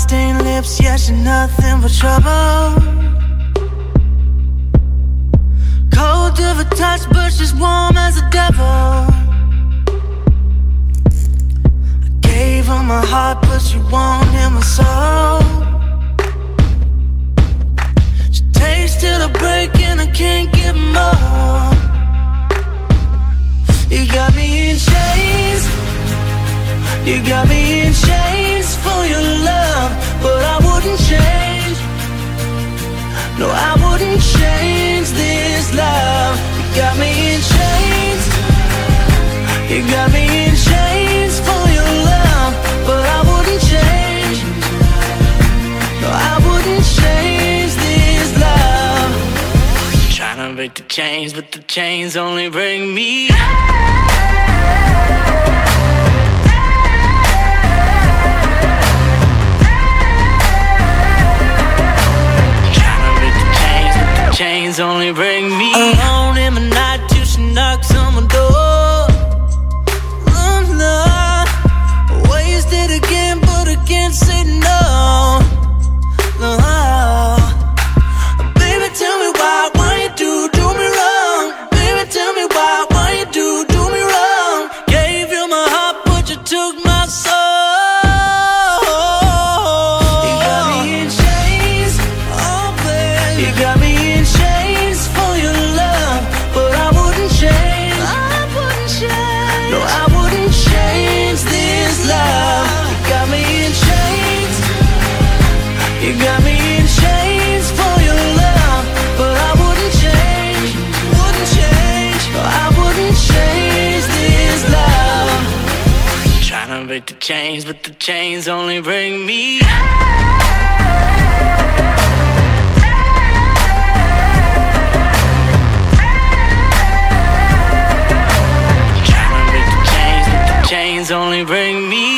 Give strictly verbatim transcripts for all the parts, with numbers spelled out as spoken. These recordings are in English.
blood-stained lips, yes, you're nothing but trouble. Cold to the touch, but she's warm as a devil. I gave her my heart, but she won't hear my soul. She takes till the break and I can't get more. You got me in chains, you got me in chains for your love, but I wouldn't change. No, I wouldn't change this love. You got me in chains, you got me in chains for your love, but I wouldn't change. No, I wouldn't change this love. Trying to break the chains, but the chains only bring me. Chains only bring me alone in the night till she knocks on my door. Oh no, wasted again, but I can't say no. No, baby, tell me why, why you do do me wrong? Baby, tell me why, why you do do me wrong? Gave you my heart, but you took my soul. You got me in chains, oh baby, you got me. You got me in chains for your love, but I wouldn't change, wouldn't change. No, I wouldn't change this love. Trying to break the chains, but the chains only bring me. Trying to break the chains, but the chains only bring me.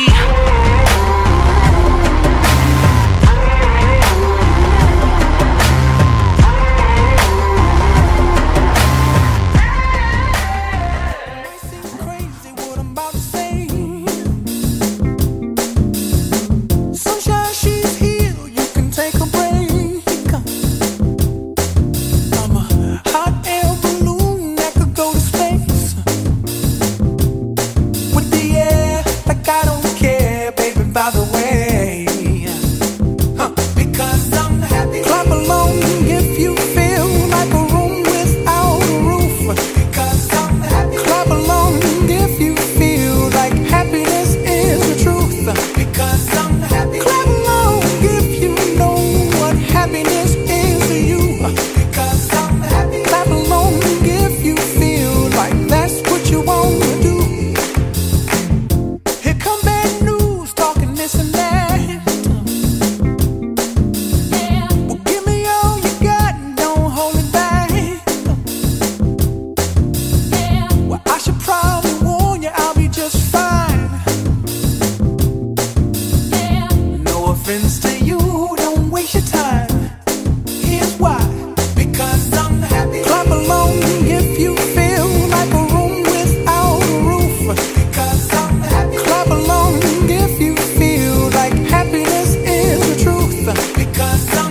By the way, huh. Because I'm happy. Clap along if you feel like a room without a roof. Because I'm happy. Clap along if you feel like happiness is the truth. Because I'm happy. Clap along if you know what happiness is to you. Because I'm happy. Clap along if you feel like that's what you want to do. Here come bad news, talking this and that. Yeah. Well, give me all you got and don't hold it back. Yeah. Well, I should probably warn you, I'll be just fine. Yeah. No offense to you, don't waste your time. Here's why. Because I'm happy. Clap along if you feel like a room without a roof. Because I'm happy. Clap along if you feel like happiness is the truth. Because